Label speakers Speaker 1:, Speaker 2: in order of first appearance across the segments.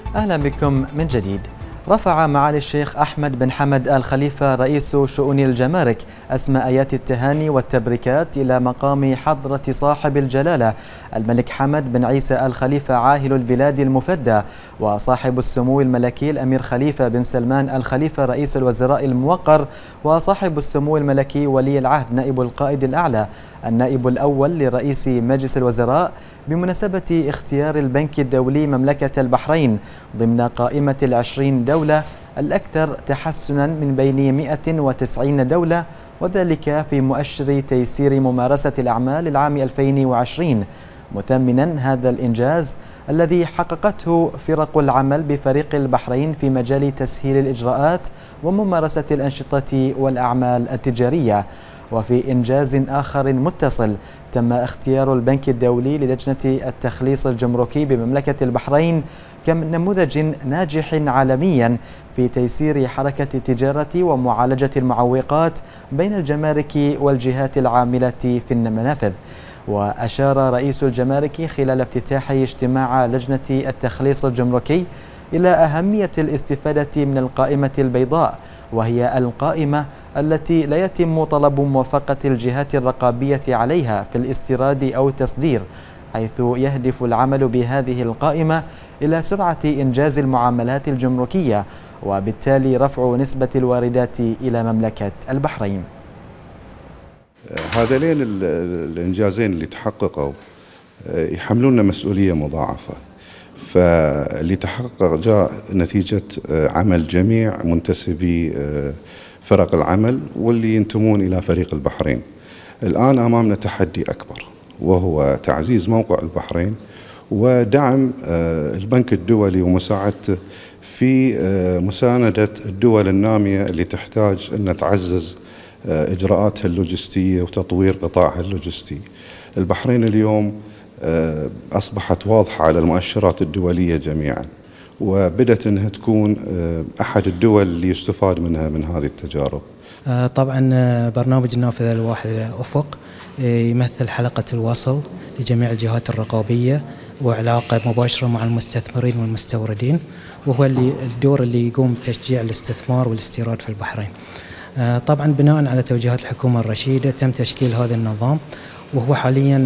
Speaker 1: أهلا بكم من جديد. رفع معالي الشيخ أحمد بن حمد آل خليفة رئيس شؤون الجمارك أسمى آيات التهاني والتبريكات إلى مقام حضرة صاحب الجلالة الملك حمد بن عيسى آل خليفة عاهل البلاد المفدى، وصاحب السمو الملكي الأمير خليفة بن سلمان آل خليفة رئيس الوزراء الموقر، وصاحب السمو الملكي ولي العهد نائب القائد الأعلى النائب الأول لرئيس مجلس الوزراء بمناسبة اختيار البنك الدولي مملكة البحرين ضمن قائمة ال20 دولة الأكثر تحسنا من بين 190 دولة، وذلك في مؤشر تيسير ممارسة الأعمال العام 2020، مثمنا هذا الإنجاز الذي حققته فرق العمل بفريق البحرين في مجال تسهيل الإجراءات وممارسة الأنشطة والأعمال التجارية. وفي إنجاز آخر متصل، تم اختيار البنك الدولي للجنة التخليص الجمركي بمملكة البحرين كنموذج ناجح عالميا في تيسير حركة التجارة ومعالجة المعوقات بين الجمارك والجهات العاملة في المنافذ. وأشار رئيس الجمارك خلال افتتاح اجتماع لجنة التخليص الجمركي إلى أهمية الاستفادة من القائمة البيضاء، وهي القائمة التي لا يتم طلب موافقة الجهات الرقابية عليها في الاستيراد أو التصدير، حيث يهدف العمل بهذه القائمة إلى سرعة إنجاز المعاملات الجمركية وبالتالي رفع نسبة الواردات إلى مملكة البحرين.
Speaker 2: هذين الإنجازين اللي تحققوا يحملون مسؤولية مضاعفة، فاللي تحقق جاء نتيجة عمل جميع منتسبي فرق العمل واللي ينتمون إلى فريق البحرين. الآن أمامنا تحدي أكبر، وهو تعزيز موقع البحرين ودعم البنك الدولي ومساعدته في مساندة الدول النامية اللي تحتاج أن تعزز إجراءاتها اللوجستية وتطوير قطاعها اللوجستي. البحرين اليوم أصبحت واضحة على المؤشرات الدولية جميعا، وبدأت أنها تكون أحد الدول اللي يستفاد منها من هذه التجارب.
Speaker 3: طبعا برنامج النافذة الواحد أفق يمثل حلقة الوصل لجميع الجهات الرقابية وعلاقة مباشرة مع المستثمرين والمستوردين، وهو الدور اللي يقوم بتشجيع الاستثمار والاستيراد في البحرين. طبعا بناء على توجيهات الحكومة الرشيدة تم تشكيل هذا النظام، وهو حاليا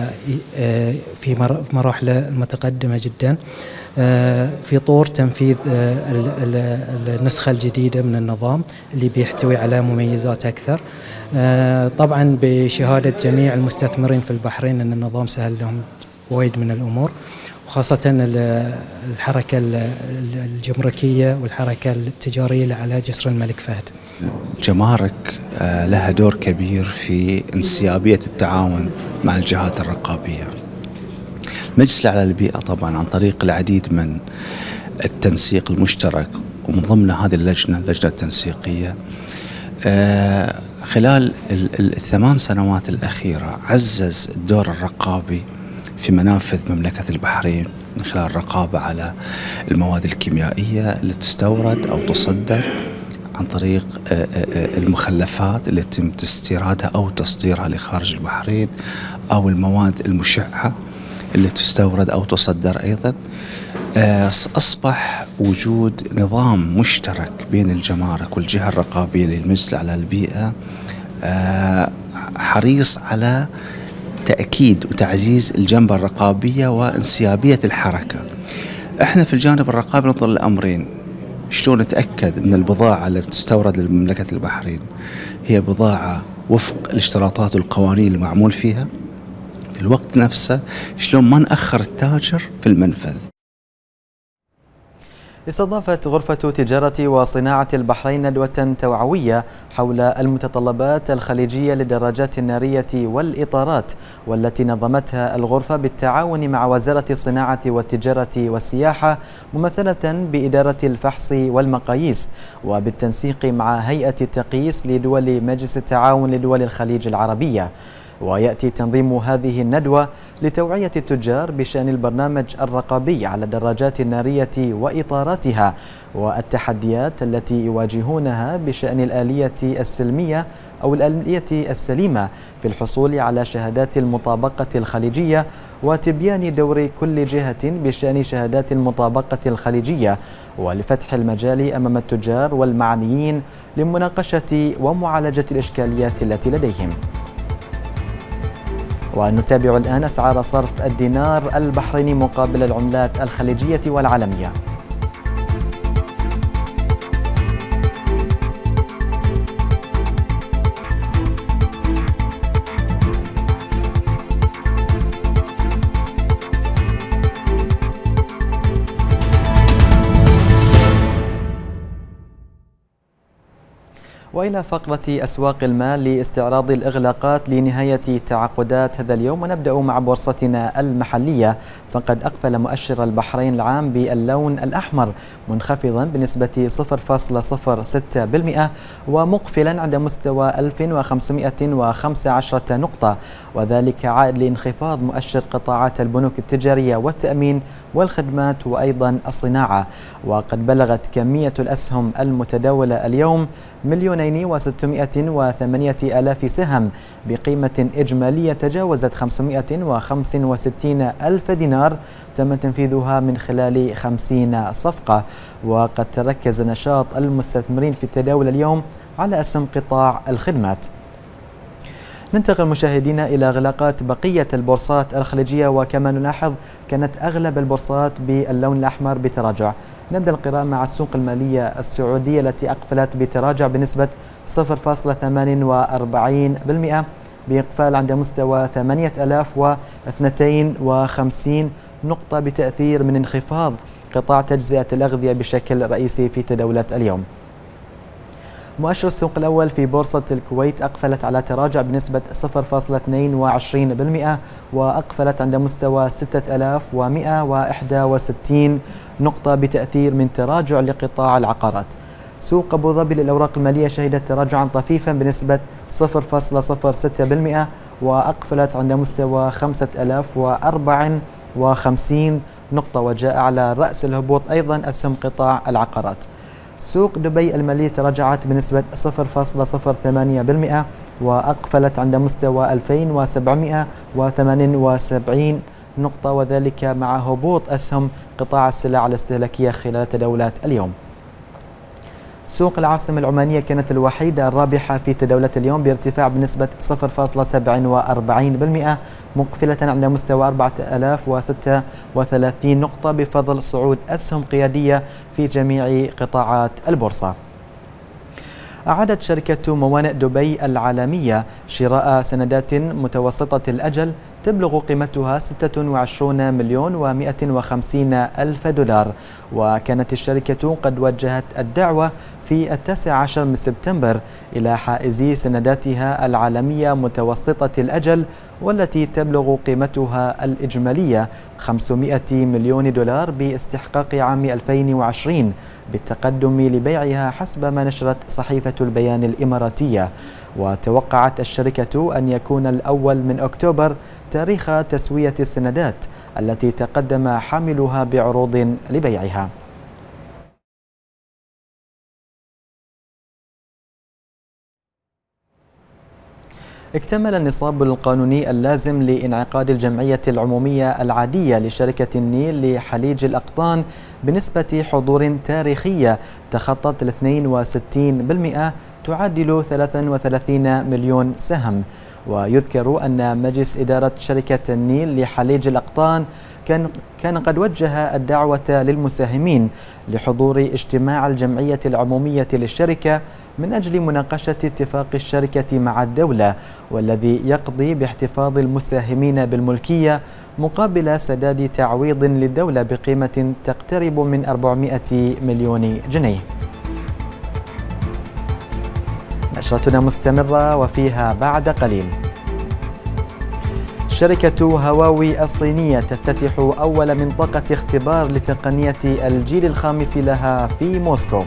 Speaker 3: في مراحله المتقدمة جدا في طور تنفيذ النسخة الجديدة من النظام اللي بيحتوي على مميزات أكثر. طبعا بشهادة جميع المستثمرين في البحرين أن النظام سهل لهم وايد من الأمور، وخاصة الحركة الجمركية والحركة التجارية اللي على جسر الملك فهد.
Speaker 4: الجمارك لها دور كبير في انسيابية التعاون مع الجهات الرقابية. المجلس الأعلى للبيئة طبعا عن طريق العديد من التنسيق المشترك، ومن ضمن هذه اللجنة التنسيقية خلال ال8 سنوات الأخيرة عزز الدور الرقابي في منافذ مملكة البحرين من خلال الرقابة على المواد الكيميائية اللي تستورد أو تصدر عن طريق المخلفات اللي يتم استيرادها أو تصديرها لخارج البحرين، أو المواد المشعة اللي تستورد أو تصدر أيضا. أصبح وجود نظام مشترك بين الجمارك والجهة الرقابية للمجلس الأعلى للبيئة حريص على تأكيد وتعزيز الجنبة الرقابية وانسيابية الحركة. احنا في الجانب الرقابي ننظر لأمرين: شلون نتأكد من البضاعة التي تستورد لمملكة البحرين هي بضاعة وفق الاشتراطات والقوانين المعمول فيها، في الوقت نفسه شلون ما نأخر التاجر في المنفذ.
Speaker 1: استضافت غرفة تجارة وصناعة البحرين ندوة توعوية حول المتطلبات الخليجية للدراجات النارية والإطارات، والتي نظمتها الغرفة بالتعاون مع وزارة الصناعة والتجارة والسياحة ممثلة بإدارة الفحص والمقاييس، وبالتنسيق مع هيئة التقييس لدول مجلس التعاون لدول الخليج العربية. ويأتي تنظيم هذه الندوة لتوعية التجار بشأن البرنامج الرقابي على الدراجات النارية وإطاراتها والتحديات التي يواجهونها بشأن الآلية السلمية أو الآلية السليمة في الحصول على شهادات المطابقة الخليجية، وتبيان دور كل جهة بشأن شهادات المطابقة الخليجية، ولفتح المجال أمام التجار والمعنيين لمناقشة ومعالجة الإشكاليات التي لديهم. ونتابع الآن أسعار صرف الدينار البحريني مقابل العملات الخليجية والعالمية. وإلى فقرة أسواق المال لاستعراض الإغلاقات لنهاية تعاقدات هذا اليوم، ونبدأ مع بورصتنا المحلية. فقد أقفل مؤشر البحرين العام باللون الأحمر منخفضا بنسبة 0.06% ومقفلا عند مستوى 1515 نقطة، وذلك عائد لانخفاض مؤشر قطاعات البنوك التجارية والتأمين والخدمات وأيضا الصناعة. وقد بلغت كمية الأسهم المتداولة اليوم 2,608,000 سهم بقيمة إجمالية تجاوزت 565 ألف دينار تم تنفيذها من خلال 50 صفقة. وقد تركز نشاط المستثمرين في التداول اليوم على أسهم قطاع الخدمات. ننتقل مشاهدينا إلى إغلاقات بقية البورصات الخليجية، وكما نلاحظ كانت أغلب البورصات باللون الأحمر بتراجع. نبدأ القراءة مع السوق المالية السعودية التي أقفلت بتراجع بنسبة 0.48% بإقفال عند مستوى 8052 نقطة بتأثير من انخفاض قطاع تجزئة الأغذية بشكل رئيسي في تداولات اليوم. مؤشر السوق الأول في بورصة الكويت أقفلت على تراجع بنسبة 0.22% وأقفلت عند مستوى 6161 نقطة بتأثير من تراجع لقطاع العقارات. سوق أبو ظبي للأوراق المالية شهدت تراجعا طفيفا بنسبة 0.06% وأقفلت عند مستوى 5054 نقطة، وجاء على رأس الهبوط أيضا أسهم قطاع العقارات. سوق دبي المالية تراجعت بنسبة 0.08% وأقفلت عند مستوى 2778 نقطة، وذلك مع هبوط أسهم قطاع السلع الاستهلاكية خلال تداولات اليوم. سوق العاصمة العمانية كانت الوحيدة الرابحة في تداولات اليوم بارتفاع بنسبة 0.47% مقفلة عند مستوى 4036 نقطة بفضل صعود أسهم قيادية في جميع قطاعات البورصة. أعادت شركة موانئ دبي العالمية شراء سندات متوسطة الأجل تبلغ قيمتها 26,150,000 دولار، وكانت الشركة قد وجهت الدعوة في 19 من سبتمبر إلى حائزي سنداتها العالمية متوسطة الأجل والتي تبلغ قيمتها الإجمالية 500 مليون دولار باستحقاق عام 2020 بالتقدم لبيعها حسب ما نشرت صحيفة البيان الإماراتية. وتوقعت الشركة أن يكون الأول من أكتوبر تاريخ تسوية السندات التي تقدم حاملها بعروض لبيعها. اكتمل النصاب القانوني اللازم لإنعقاد الجمعية العمومية العادية لشركة النيل لحليج الأقطان بنسبة حضور تاريخية تخطت 62% تعادل 33 مليون سهم. ويذكر أن مجلس إدارة شركة النيل لحليج الأقطان كان قد وجه الدعوة للمساهمين لحضور اجتماع الجمعية العمومية للشركة من أجل مناقشة اتفاق الشركة مع الدولة، والذي يقضي باحتفاظ المساهمين بالملكية مقابل سداد تعويض للدولة بقيمة تقترب من 400 مليون جنيه. نشرتنا مستمرة وفيها بعد قليل. شركة هواوي الصينية تفتتح أول منطقة اختبار لتقنية الجيل الخامس لها في موسكو.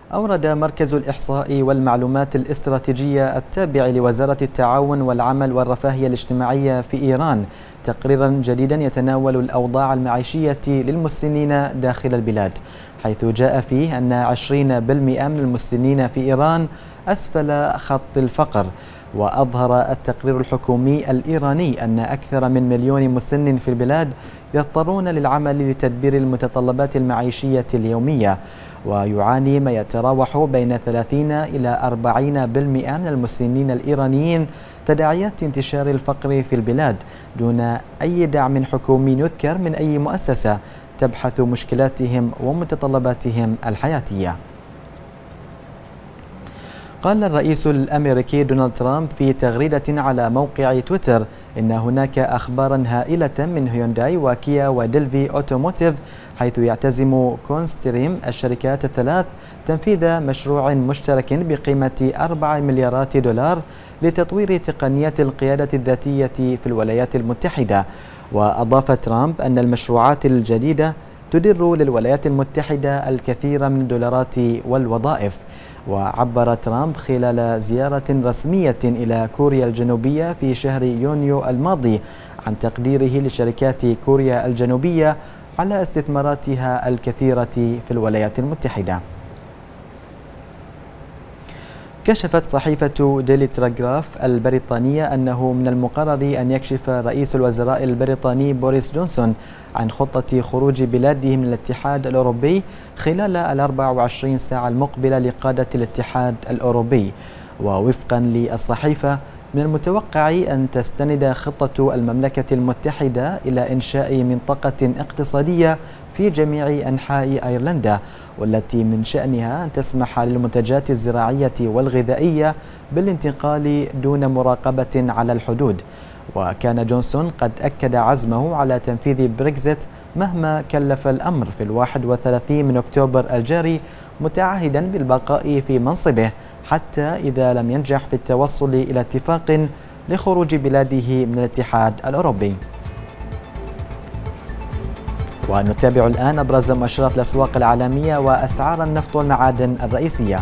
Speaker 1: أورد مركز الإحصاء والمعلومات الاستراتيجية التابع لوزارة التعاون والعمل والرفاهية الاجتماعية في إيران تقريرا جديدا يتناول الأوضاع المعيشية للمسنين داخل البلاد، حيث جاء فيه أن 20% من المسنين في إيران أسفل خط الفقر. وأظهر التقرير الحكومي الإيراني أن أكثر من 1,000,000 مسن في البلاد يضطرون للعمل لتدبير المتطلبات المعيشية اليومية، ويعاني ما يتراوح بين 30 إلى 40% من المسنين الإيرانيين تداعيات انتشار الفقر في البلاد دون أي دعم حكومي يذكر من أي مؤسسة تبحث مشكلاتهم ومتطلباتهم الحياتية. قال الرئيس الأمريكي دونالد ترامب في تغريدة على موقع تويتر إن هناك أخبارا هائلة من هيونداي وكيا ودلفي أوتوموتيف، حيث يعتزم كونستريم الشركات الثلاث تنفيذ مشروع مشترك بقيمة 4 مليارات دولار لتطوير تقنيات القيادة الذاتية في الولايات المتحدة. وأضاف ترامب أن المشروعات الجديدة تدر للولايات المتحدة الكثير من الدولارات والوظائف. وعبر ترامب خلال زيارة رسمية إلى كوريا الجنوبية في شهر يونيو الماضي عن تقديره لشركات كوريا الجنوبية على استثماراتها الكثيرة في الولايات المتحدة. كشفت صحيفة ديلي تيليغراف البريطانية أنه من المقرر أن يكشف رئيس الوزراء البريطاني بوريس جونسون عن خطة خروج بلاده من الاتحاد الأوروبي خلال 24 ساعة المقبلة لقادة الاتحاد الأوروبي. ووفقا للصحيفة من المتوقع أن تستند خطة المملكة المتحدة إلى إنشاء منطقة اقتصادية في جميع أنحاء أيرلندا، والتي من شأنها أن تسمح للمنتجات الزراعية والغذائية بالانتقال دون مراقبة على الحدود. وكان جونسون قد أكد عزمه على تنفيذ بريكزيت مهما كلف الأمر في 31 من أكتوبر الجاري، متعهدا بالبقاء في منصبه حتى إذا لم ينجح في التوصل إلى اتفاق لخروج بلاده من الاتحاد الأوروبي. ونتابع الآن أبرز مؤشرات الأسواق العالمية وأسعار النفط والمعادن الرئيسية.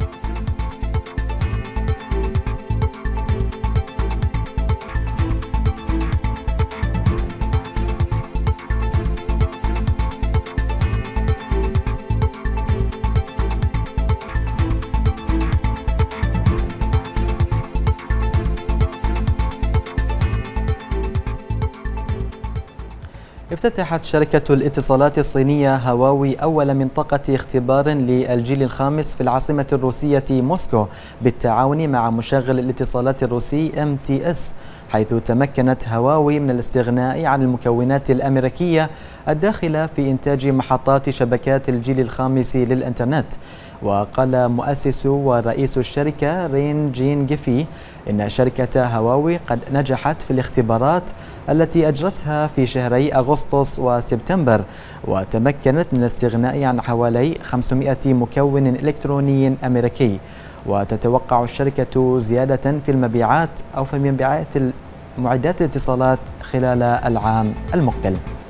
Speaker 1: افتتحت شركة الاتصالات الصينية هواوي أول منطقة اختبار للجيل الخامس في العاصمة الروسية موسكو بالتعاون مع مشغل الاتصالات الروسي MTS، حيث تمكنت هواوي من الاستغناء عن المكونات الأمريكية الداخلة في إنتاج محطات شبكات الجيل الخامس للإنترنت. وقال مؤسس ورئيس الشركة رين جين جيفي إن شركة هواوي قد نجحت في الاختبارات التي أجرتها في شهري أغسطس وسبتمبر، وتمكنت من الاستغناء عن حوالي 500 مكون إلكتروني أمريكي. وتتوقع الشركة زيادة في المبيعات أو في مبيعات معدات الاتصالات خلال العام المقبل.